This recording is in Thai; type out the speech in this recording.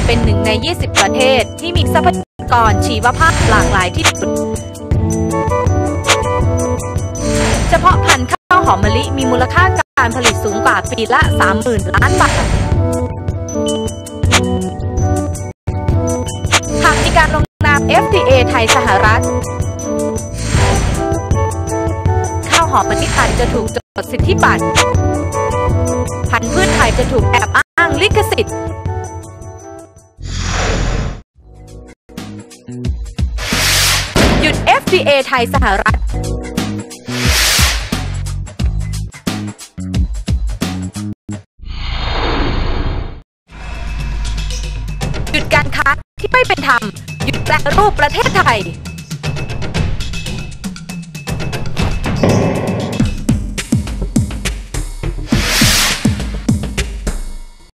เป็นหนึ่งใน 20 ประเทศที่มีทรัพยากรชีวภาพหลากหลายที่สุดเฉพาะพันธุ์ข้าวหอมมะลิมีมูลค่าการผลิตสูงกว่าปีละ 30,000 ล้านบาทหากมีการลงนาม FTA ไทยสหรัฐข้าวหอมมะลิไทยจะถูกจดสิทธิบัตรพันธุ์พืชไทยจะถูกแอบอ้างลิขสิทธิ์หยุด FTA ไทยสหรัฐหยุดการค้าที่ไม่เป็นธรรมหยุดแปรรูปประเทศไทย